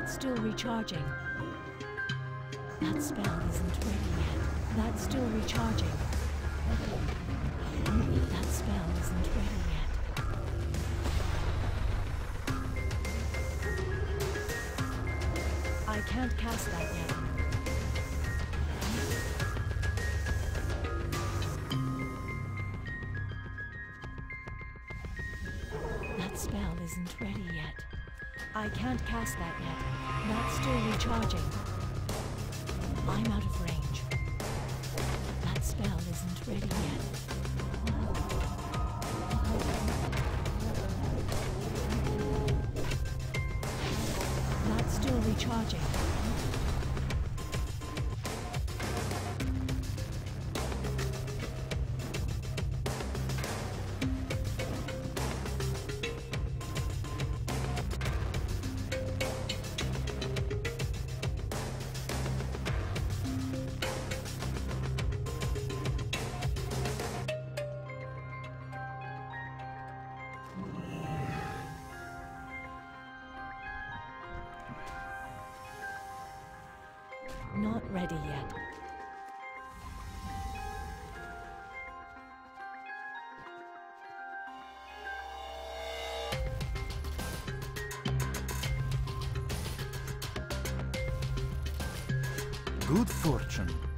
That's still recharging. That spell isn't ready yet. That's still recharging. That spell isn't ready yet. I can't cast that yet. That spell isn't ready yet. I can't cast that yet. That's still recharging. I'm out of range. That spell isn't ready yet. That's still recharging. Not ready yet. Good fortune.